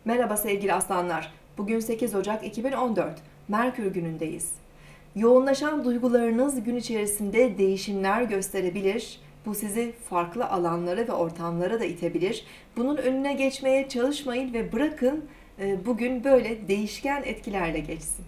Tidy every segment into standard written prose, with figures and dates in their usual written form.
Merhaba sevgili aslanlar. Bugün 8 Ocak 2014. Merkür günündeyiz. Yoğunlaşan duygularınız gün içerisinde değişimler gösterebilir. Bu sizi farklı alanlara ve ortamlara da itebilir. Bunun önüne geçmeye çalışmayın ve bırakın bugün böyle değişken etkilerle geçsin.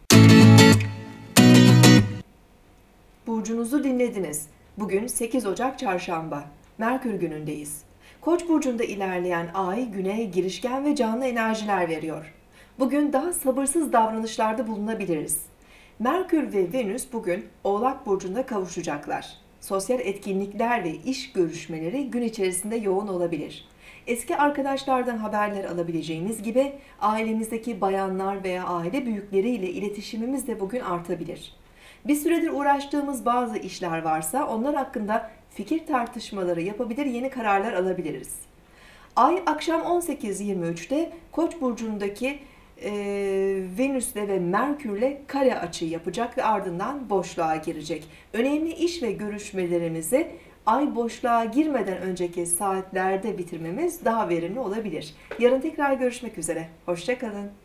Burcunuzu dinlediniz. Bugün 8 Ocak Çarşamba. Merkür günündeyiz. Koç burcunda ilerleyen ay güne girişken ve canlı enerjiler veriyor. Bugün daha sabırsız davranışlarda bulunabiliriz. Merkür ve Venüs bugün Oğlak burcunda kavuşacaklar. Sosyal etkinlikler ve iş görüşmeleri gün içerisinde yoğun olabilir. Eski arkadaşlardan haberler alabileceğiniz gibi ailemizdeki bayanlar veya aile büyükleriyle iletişimimiz de bugün artabilir. Bir süredir uğraştığımız bazı işler varsa onlar hakkında fikir tartışmaları yapabilir, yeni kararlar alabiliriz. Ay akşam 18:23'te Koç burcundaki Venüs'le ve Merkür'le kare açı yapacak ve ardından boşluğa girecek. Önemli iş ve görüşmelerimizi ay boşluğa girmeden önceki saatlerde bitirmemiz daha verimli olabilir. Yarın tekrar görüşmek üzere. Hoşça kalın.